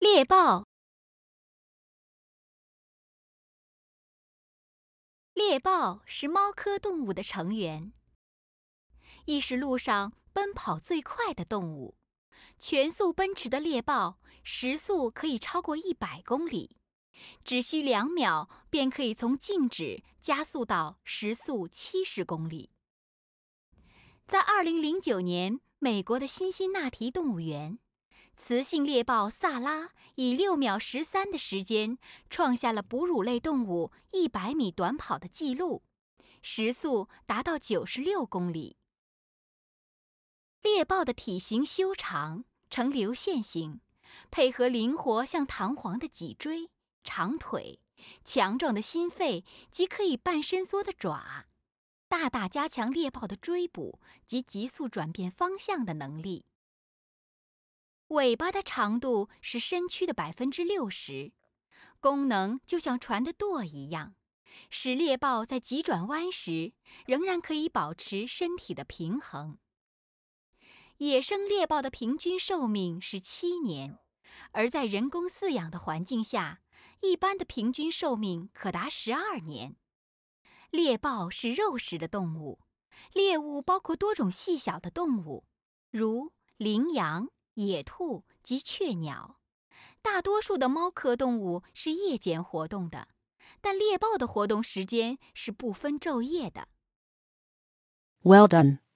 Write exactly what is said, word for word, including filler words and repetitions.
猎豹。猎豹是猫科动物的成员，亦是陆上奔跑最快的动物。全速奔驰的猎豹时速可以超过一百公里，只需两秒便可以从静止加速到时速七十公里。在二零零九年，美国的辛辛那提动物园，雌性猎豹萨拉以六秒十三的时间创下了哺乳类动物一百米短跑的纪录，时速达到九十六公里。猎豹的体型修长，呈流线型，配合灵活像弹簧的脊椎、长腿、强壮的心肺及可以半伸缩的爪，大大加强猎豹的追捕及急速转变方向的能力。尾巴的长度是身躯的百分之六十，功能就像船的舵一样，使猎豹在急转弯时仍然可以保持身体的平衡。野生猎豹的平均寿命是七年，而在人工饲养的环境下，一般的平均寿命可达十二年。猎豹是肉食的动物，猎物包括多种细小的动物，如羚羊、野兔及雀鸟。大多数的猫科动物是夜间活动的，但猎豹的活动时间是不分昼夜的。 Well done.